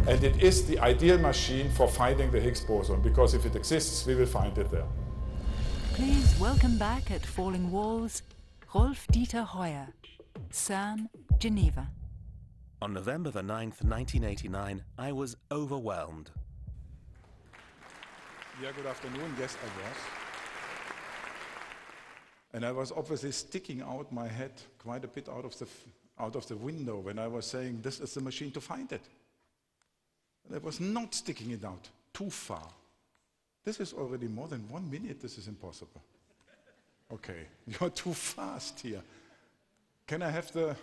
And it is the ideal machine for finding the Higgs boson, because if it exists, we will find it there. Please welcome back at Falling Walls, Rolf-Dieter Heuer, CERN, Geneva. On November the 9th, 1989, I was overwhelmed. Yeah, good afternoon. Yes, I was. And I was obviously sticking out my head quite a bit out of the window when I was saying, this is the machine to find it. And I was not sticking it out too far. This is already more than 1 minute. This is impossible. Okay, you're too fast here. Can I have the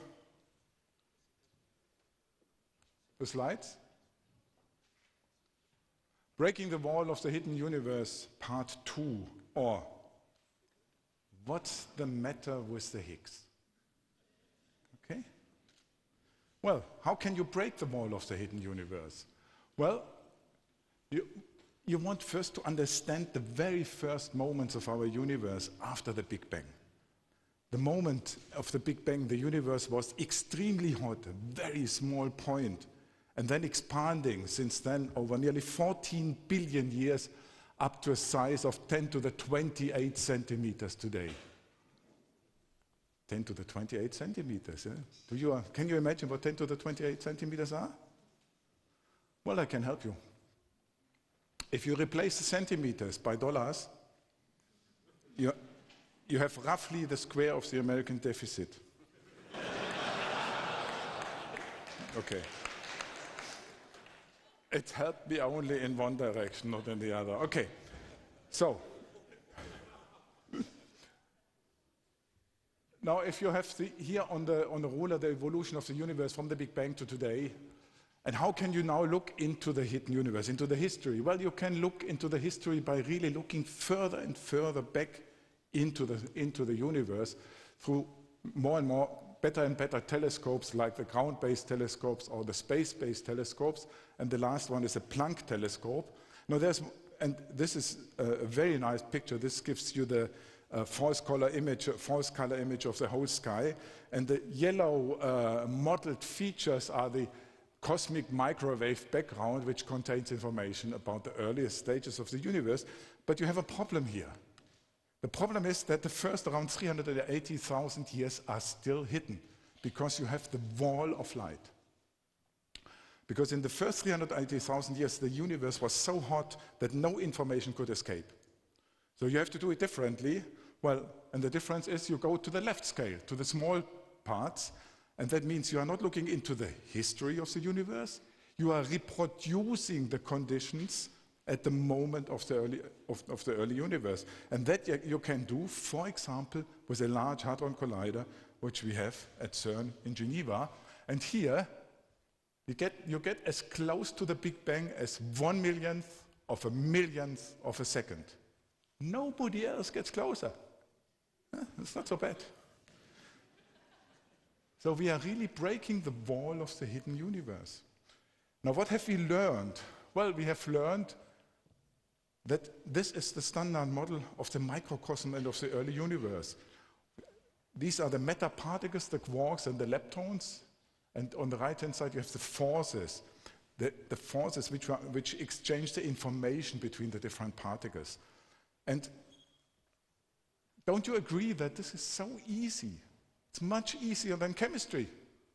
slides? Breaking the Wall of the Hidden Universe, Part 2, or What's the Matter with the Higgs? Okay? Well, how can you break the wall of the hidden universe? Well, you want first to understand the very first moments of our universe after the Big Bang. The moment of the Big Bang, the universe was extremely hot, a very small point, and then expanding since then over nearly 14 billion years up to a size of 10 to the 28 centimeters today. 10 to the 28 centimeters. Can you imagine what 10 to the 28 centimeters are? Well, I can help you. If you replace the centimeters by dollars, you have roughly the square of the American deficit. Okay. It helped me only in one direction, not in the other. Okay, so now if you have here on the ruler the evolution of the universe from the Big Bang to today, and how can you now look into the hidden universe, into the history? Well, you can look into the history by really looking further and further back into the universe through more and more better and better telescopes like the ground-based telescopes or the space-based telescopes, and the last one is a Planck telescope. Now this is a very nice picture. This gives you the false color image of the whole sky, and the yellow mottled features are the cosmic microwave background, which contains information about the earliest stages of the universe. But you have a problem here. The problem is that the first around 380,000 years are still hidden because you have the wall of light. Because in the first 380,000 years, the universe was so hot that no information could escape. So you have to do it differently. Well, and the difference is you go to the left scale, to the small parts, and that means you are not looking into the history of the universe, you are reproducing the conditions at the moment of the early universe. And that you can do, for example, with a Large Hadron Collider, which we have at CERN in Geneva. And here, you get as close to the Big Bang as 1/1,000,000th of a millionth of a second. Nobody else gets closer. It's not so bad. So we are really breaking the wall of the hidden universe. Now, what have we learned? Well, we have learned that this is the standard model of the microcosm and of the early universe. These are the matter particles, the quarks and the leptons, and on the right-hand side you have the forces, the forces which exchange the information between the different particles. And don't you agree that this is so easy? It's much easier than chemistry.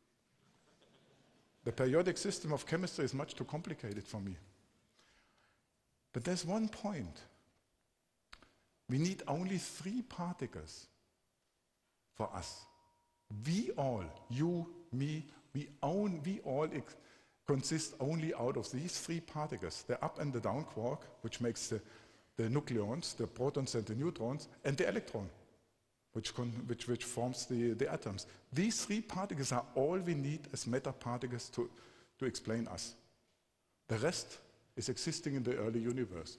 The periodic system of chemistry is much too complicated for me. But there's one point. We need only 3 particles for us. We all, you, me, we all consist only out of these 3 particles, the up and the down quark, which makes the nucleons, the protons and the neutrons, and the electron, which forms the atoms. These 3 particles are all we need as matter particles to explain us. The rest is existing in the early universe.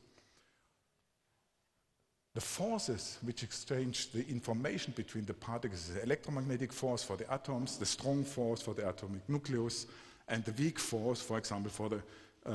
The forces which exchange the information between the particles is the electromagnetic force for the atoms, the strong force for the atomic nucleus, and the weak force, for example, for the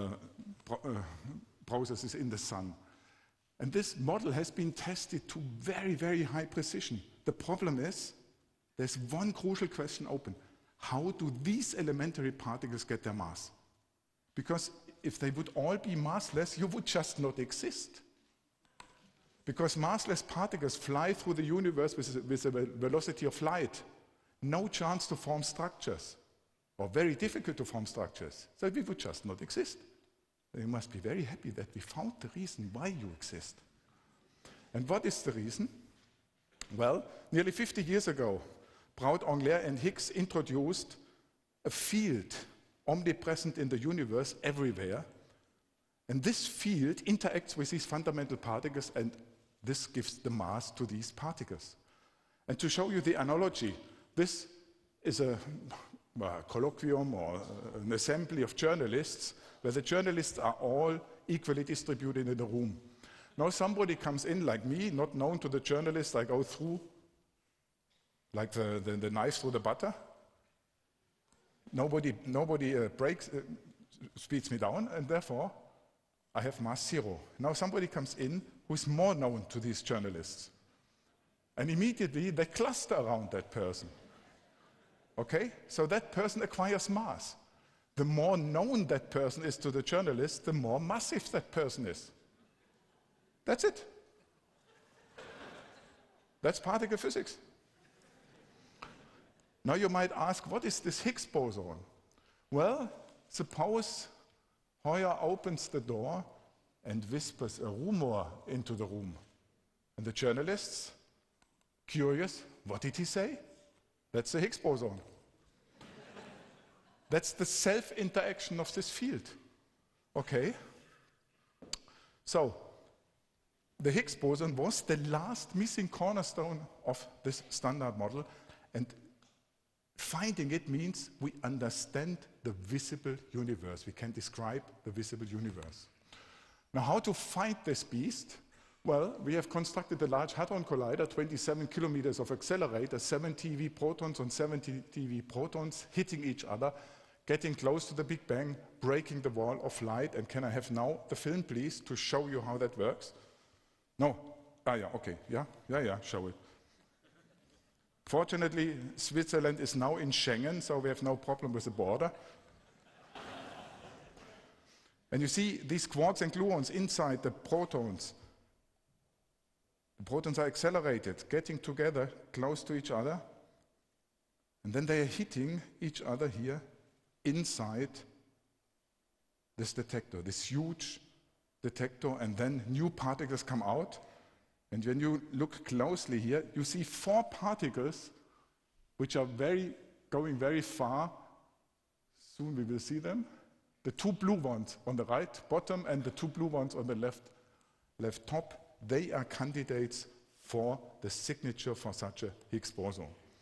processes in the sun. And this model has been tested to very, very high precision. The problem is, there's one crucial question open. How do these elementary particles get their mass? Because if they would all be massless, you would just not exist. Because massless particles fly through the universe with a velocity of light. No chance to form structures, or very difficult to form structures. So we would just not exist. You must be very happy that we found the reason why you exist. And what is the reason? Well, nearly 50 years ago, Braut-Englert and Higgs introduced a field omnipresent in the universe everywhere. And this field interacts with these fundamental particles, and this gives the mass to these particles. And to show you the analogy, this is a colloquium or an assembly of journalists, where the journalists are all equally distributed in the room. Now somebody comes in like me, not known to the journalist, I go through like the knife through the butter. Nobody speeds me down, and therefore I have mass 0. Now somebody comes in who's more known to these journalists. And immediately they cluster around that person. Okay? So that person acquires mass. The more known that person is to the journalist, the more massive that person is. That's it. That's particle physics. Now you might ask, what is this Higgs boson? Well, suppose Hoyer opens the door and whispers a rumor into the room. And the journalists, curious, what did he say? That's the Higgs boson. That's the self-interaction of this field. Okay? So, the Higgs boson was the last missing cornerstone of this standard model, and finding it means we understand the visible universe. We can describe the visible universe. Now, how to find this beast? Well, we have constructed a Large Hadron Collider, 27 kilometers of accelerator, 7 TeV protons on 7 TeV protons hitting each other, getting close to the Big Bang, breaking the wall of light. And can I have now the film, please, to show you how that works? No? Ah, yeah, okay. Yeah, show it. Fortunately, Switzerland is now in Schengen, so we have no problem with the border. And you see these quarks and gluons inside the protons. The protons are accelerated, getting together close to each other, and then they are hitting each other here inside this detector, this huge detector, and then new particles come out. And when you look closely here, you see 4 particles which are going very far. Soon we will see them. The 2 blue ones on the right bottom and the 2 blue ones on the left top, they are candidates for the signature for such a Higgs boson.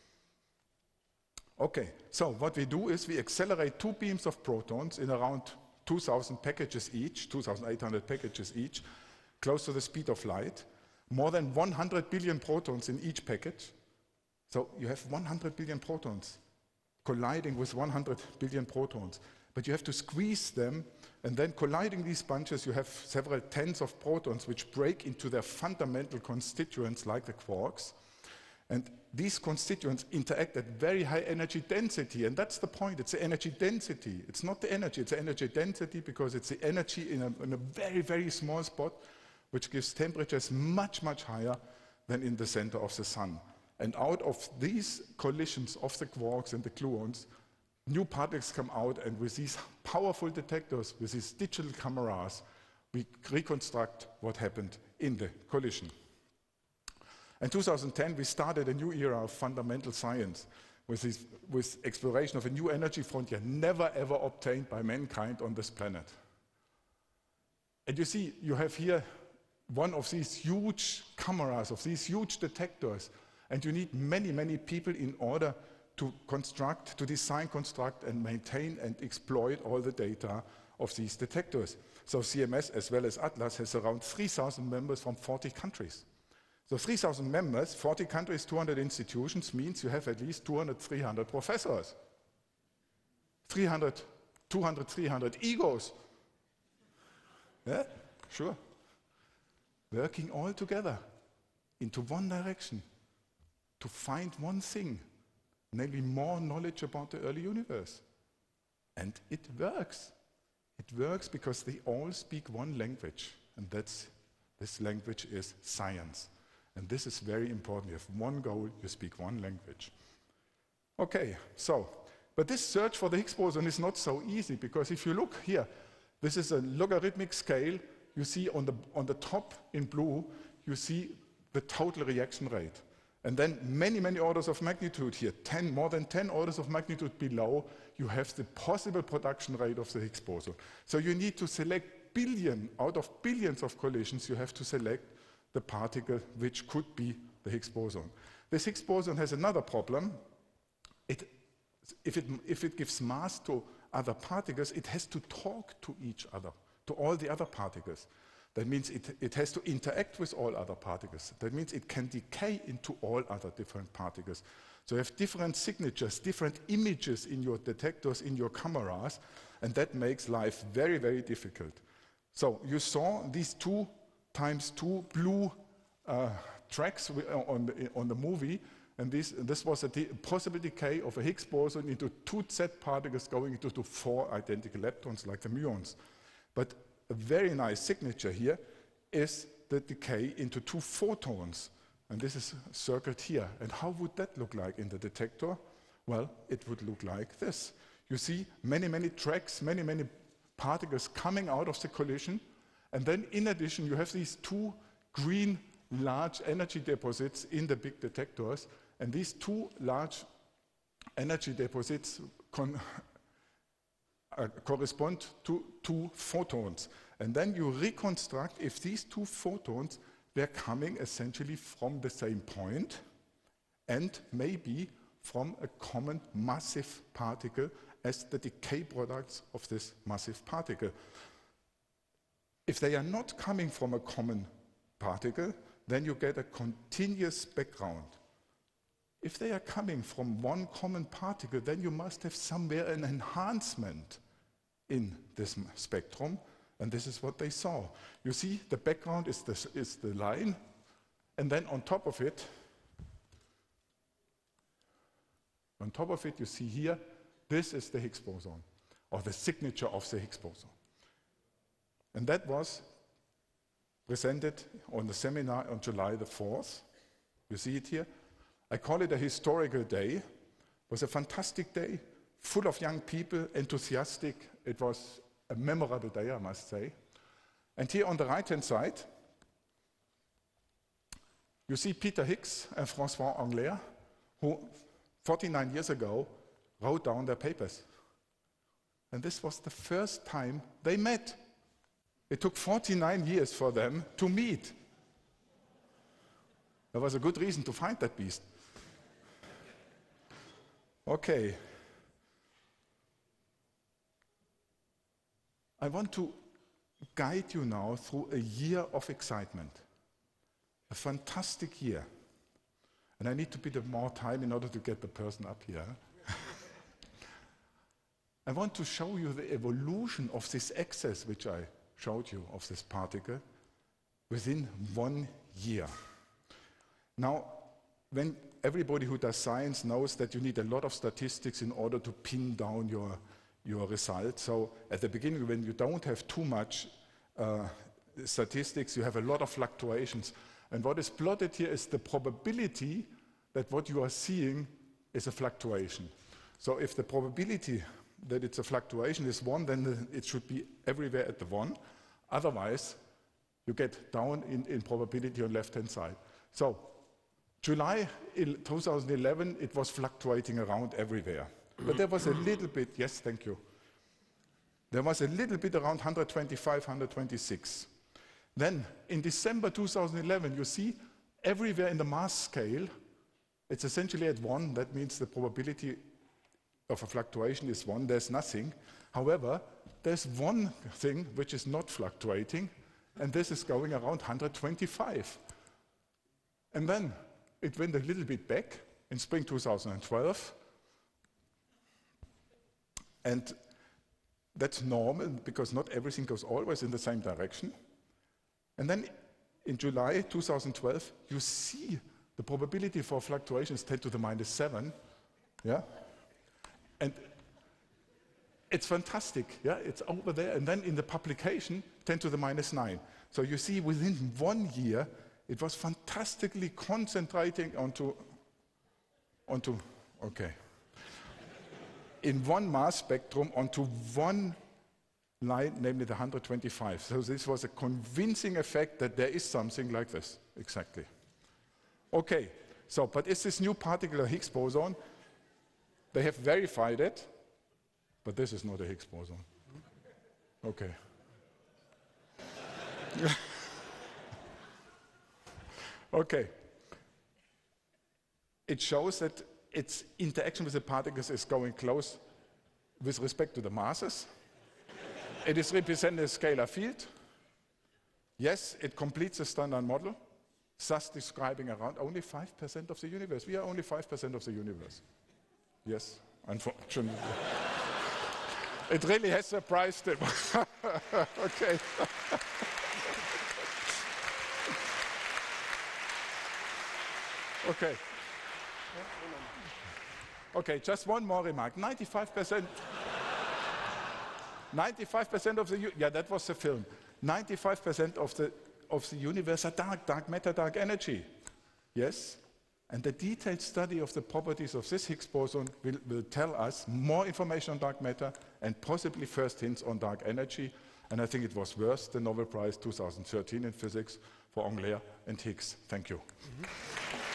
Okay, so what we do is we accelerate 2 beams of protons in around 2,000 packages each, 2,800 packages each, close to the speed of light. More than 100 billion protons in each package. So you have 100 billion protons colliding with 100 billion protons. But you have to squeeze them, and then colliding these bunches, you have several tens of protons which break into their fundamental constituents like the quarks. And these constituents interact at very high energy density, and that's the point. It's the energy density. It's not the energy, it's the energy density, because it's the energy in a very, very small spot, which gives temperatures much, much higher than in the center of the sun. And out of these collisions of the quarks and the gluons, new particles come out, and with these powerful detectors, with these digital cameras, we reconstruct what happened in the collision. In 2010, we started a new era of fundamental science with exploration of a new energy frontier never ever obtained by mankind on this planet. And you see, you have here one of these huge cameras, of these huge detectors, and you need many, many people in order to construct, to design, construct, and maintain and exploit all the data of these detectors. So CMS, as well as Atlas, has around 3,000 members from 40 countries. So 3,000 members, 40 countries, 200 institutions means you have at least 200, 300 professors. 200, 300 egos. Yeah, sure. Working all together into one direction to find one thing, namely more knowledge about the early universe. And it works. It It works because they all speak one language, and this language is science. And this is very important. You have one goal, you speak one language. Okay, but this search for the Higgs boson is not so easy, because if you look here, this is a logarithmic scale. You see on the top in blue, you see the total reaction rate. And then many, many orders of magnitude here, more than 10 orders of magnitude below, you have the possible production rate of the Higgs boson. So you need to select out of billions of collisions, you have to select the particle which could be the Higgs boson. This Higgs boson has another problem. If it gives mass to other particles, it has to talk to each other, to all the other particles. That means it has to interact with all other particles. That means it can decay into all other different particles. So you have different signatures, different images in your detectors, in your cameras, and that makes life very, very difficult. So you saw these 2x2 blue tracks on the movie, and this was a possible decay of a Higgs boson into 2 Z particles going into 4 identical leptons, like the muons. But a very nice signature here is the decay into 2 photons, and this is circled here. And how would that look like in the detector? Well, it would look like this. You see many, many tracks, many, many particles coming out of the collision, and then in addition you have these 2 green large energy deposits in the big detectors, and these 2 large energy deposits correspond to 2 photons. And then you reconstruct if these 2 photons were coming essentially from the same point and maybe from a common massive particle as the decay products of this massive particle. If they are not coming from a common particle, then you get a continuous background. If they are coming from one common particle, then you must have somewhere an enhancement in this spectrum, and this is what they saw. You see, the background is the line, and then on top of it you see here, this is the Higgs boson, or the signature of the Higgs boson. And that was presented on the seminar on July the 4th. You see it here. I call it a historical day. It was a fantastic day, full of young people, enthusiastic. It was a memorable day, I must say. And here on the right-hand side, you see Peter Higgs and François Englert, who 49 years ago wrote down their papers. And this was the first time they met. It took 49 years for them to meet. There was a good reason to find that beast. Okay. I want to guide you now through a year of excitement. A fantastic year. And I need a bit more time in order to get the person up here. I want to show you the evolution of this excess which I showed you of this particle within 1 year. Now, when everybody who does science knows that you need a lot of statistics in order to pin down your results. So at the beginning, when you don't have too much statistics, you have a lot of fluctuations. And what is plotted here is the probability that what you are seeing is a fluctuation. So if the probability that it's a fluctuation is 1, then it should be everywhere at the 1. Otherwise, you get down in probability on left-hand side. So July 2011, it was fluctuating around everywhere. But there was a little bit, yes, thank you. There was a little bit around 125, 126. Then in December 2011, you see everywhere in the mass scale, it's essentially at 1. That means the probability of a fluctuation is 1. There's nothing. However, there's one thing which is not fluctuating, and this is going around 125. And then it went a little bit back in spring 2012. And that's normal, because not everything goes always in the same direction. And then in July 2012, you see the probability for fluctuations 10 to the minus 7. Yeah? And It's fantastic, yeah, it's over there. And then in the publication, 10 to the minus 9. So you see, within 1 year, it was fantastically concentrating onto, okay, in one mass spectrum onto one line, namely the 125. So this was a convincing effect that there is something like this, exactly. Okay, so, but is this new particle a Higgs boson? They have verified it, but this is not a Higgs boson. Okay. Okay. It shows that its interaction with the particles is going close with respect to the masses. It is represented as a scalar field. Yes, it completes the standard model, thus describing around only 5% of the universe. We are only 5% of the universe. Yes, unfortunately. It really has surprised them. Okay. Okay. Okay, just one more remark. 95% of the, yeah, that was the film. 95% of the universe are dark matter, dark energy. Yes? And the detailed study of the properties of this Higgs boson will tell us more information on dark matter and possibly first hints on dark energy. And I think it was worth the Nobel Prize 2013 in physics for Englert and Higgs. Thank you.